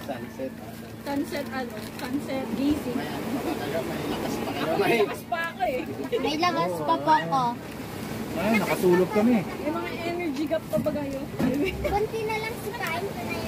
Sunset. Sunset ano? Sunset gising. May lakas pa kayo. May lakas pa ako eh. May lakas pa po ako. Ay, nakasulog kami. May mga energy gap pa ba kayo? Kunti na lang si kain ko na